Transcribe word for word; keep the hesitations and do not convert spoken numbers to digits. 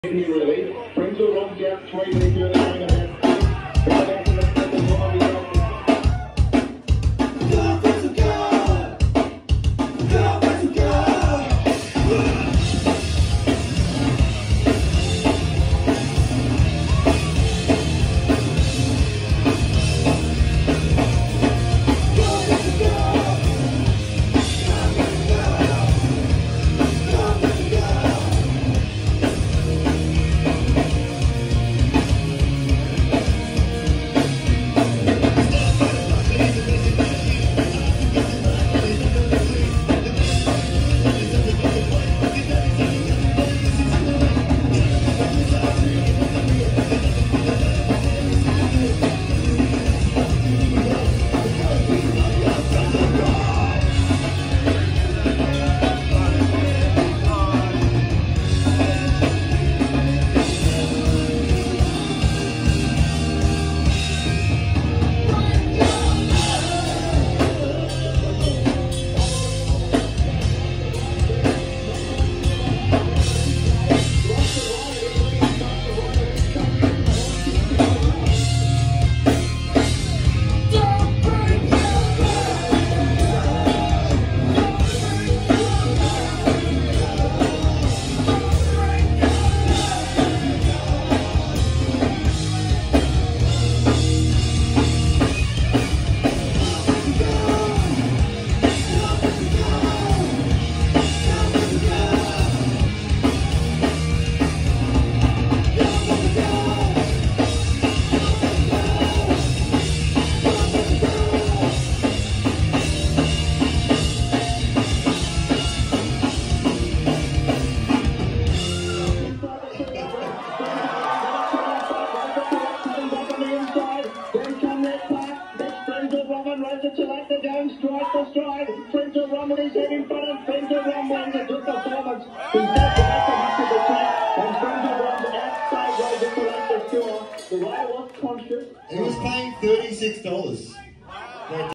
Really. Pringle runs out three metres in the main event. Right after the second one, we got Go, Pringle, go! Go, Pringle, go! Runs it to like the down, stride for stride. Pringle Rum with his head in front of Pringle Rum wins a good performance. He's not right to much of the track, and Pringle Rum's outside goes into like the score. The rider was conscious. He was paying thirty-six dollars.